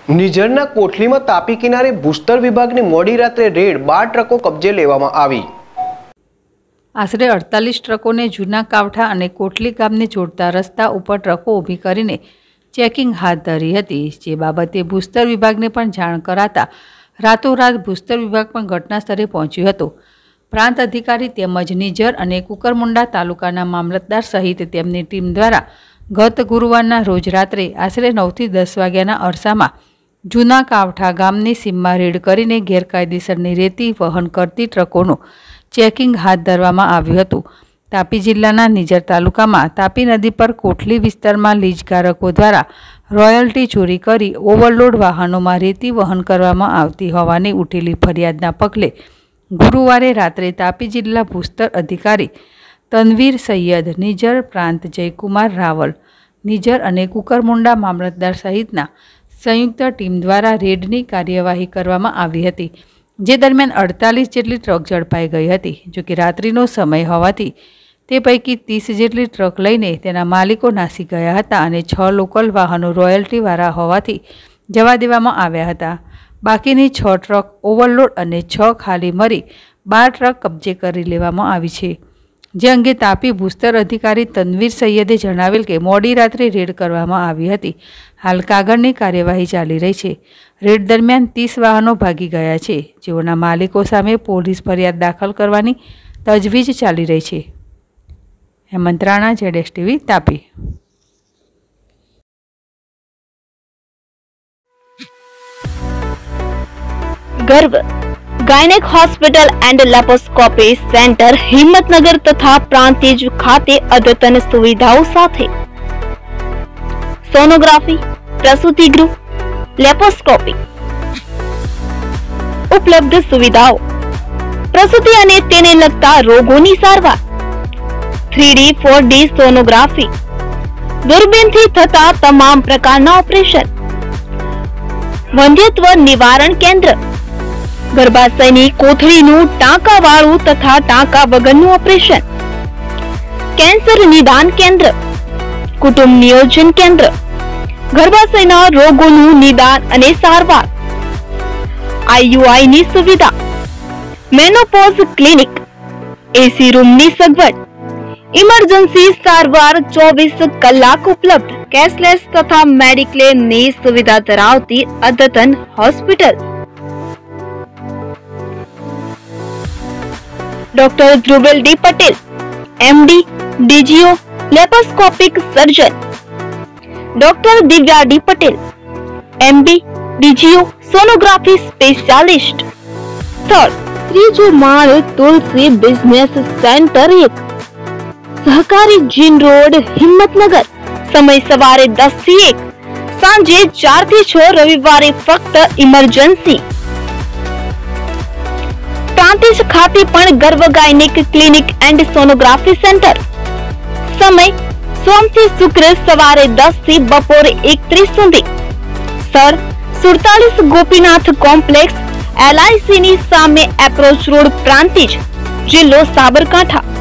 નિઝરના કોટલીમાં તાપી કિનારે ભૂસ્તર વિભાગની મોડી રાત્રે રેડ 12 ટ્રકો કબજે લેવામાં આવી। આશરે 48 ટ્રકોને જૂના કાવઠા અને કોટલી ગામને જોડતા રસ્તા ઉપર ટ્રકો ઊભી કરીને ચેકિંગ હાથ ધરી હતી, જે બાબતે ભૂસ્તર વિભાગને પણ જાણ કરાતા રાતોરાત ભૂસ્તર વિભાગ પણ ઘટના સ્થળે પહોંચ્યો હતો। પ્રાંત અધિકારી તેમજ નિઝર અને કુકરમુંડા તાલુકાના મામલતદાર સહિત તેમની ટીમ દ્વારા ગત ગુરુવારના રોજ રાત્રે આશરે 9 થી 10 વાગ્યાના અરસામાં જૂના કાવઠા ગામની સીમમાં રેડ કરીને ગેરકાયદેસરની રેતી વહન કરતી ટ્રકોનું ચેકિંગ હાથ ધરવામાં આવ્યું હતું। તાપી જિલ્લાના નિઝર તાલુકામાં તાપી નદી પર કોટલી વિસ્તારમાં લીજગારકો દ્વારા રોયલ્ટી ચોરી કરી ઓવરલોડ વાહનોમાં રેતી વહન કરવામાં આવતી હોવાની ઉઠેલી ફરિયાદના પગલે ગુરુવારે રાત્રે તાપી જિલ્લા ભૂસ્તર અધિકારી તનવીર સૈયદ, નિઝર પ્રાંત જયકુમાર રાવલ, નિઝર અને કુકરમુંડા મામલતદાર સહિતના સંયુક્ત ટીમ દ્વારા રેડની કાર્યવાહી કરવામાં આવી હતી, જે દરમિયાન 48 જેટલી ટ્રક ઝડપાઈ ગઈ હતી। જો કે રાત્રિનો સમય હોવાથી તે પૈકી 30 જેટલી ટ્રક લઈને તેના માલિકો નાસી ગયા હતા અને 6 લોકલ વાહનો રોયલ્ટીવાળા હોવાથી જવા દેવામાં આવ્યા હતા। બાકીની 6 ટ્રક ઓવરલોડ અને 6 ખાલી મળી 12 ટ્રક કબજે કરી લેવામાં આવી છે, જે અંગે તાપી ભૂસ્તર અધિકારી તનવીર સૈયદે જણાવેલ કે મોડી રાત્રે રેડ કરવામાં આવી હતી। હાલ કાગળની કાર્યવાહી ચાલી રહી છે। રેડ દરમિયાન 30 વાહનો ભાગી ગયા છે, જેઓના માલિકો સામે પોલીસ ફરિયાદ દાખલ કરવાની તજવીજ ચાલી રહી છે। Hemant Rana, ZSTV, Tapi. Garv gynaec hospital and laparoscopy centre Himmatnagar तथा प्रांतिज खाते अद्यतन सुविधाओं साथे सोनोग्राफी, प्रसूति गृह, लेप्रोस्कोपी उपलब्ध सुविधाओं, प्रसूति अने तेने लगता रोगोनी सारवार, 3D 4D सोनोग्राफी, दूरबीन थी थता तमाम प्रकारना ऑपरेशन, वंध्यत्व निवारण केंद्र, गर्भाशयनी कोथळीનું ટાંકાવાળું તથા ટાંકા વગરનું ઓપરેશન, કેન્સર નિદાન કેન્દ્ર, કુટુંબ નિયોજન કેન્દ્ર, ગર્ભાશયના રોગોનું નિદાન અને સારવાર, IUI ની સુવિધા, મેનોપોઝ ક્લિનિક, એસી રૂમની સગવડ, ઇમરજન્સી સારવાર 24 કલાક ઉપલબ્ધ, કેશલેસ તથા મેડિક્લેમની સુવિધા ધરાવતી અદ્યતન hospital. Doctor Dhruvel D Patel, MD, DGO, laparoscopic surgeon, doctor Divya D Patel, MD, DGO, sonography specialist. Third, त्रीजो माळ तुलसी बिजनेस सेंटर 1, सहकारी जीन रोड, हिम्मतनगर। समय सवारे 10 થી 1, सांजे 4 થી 6, रविवारे फक्त इमरजेंसी। प्रांतिज खाते पण Garv gynaec clinic and sonography centre. समय सोम થી શુક્ર સવારે 10 થી બપોરે 1:30 સુધી। સર 47 ગોપીનાથ કોમ્પ્લેક્સ, LIC ની સામે એપ્રોચ રોડ, પ્રાંતિજ, જિલ્લો સાબરકાંઠા।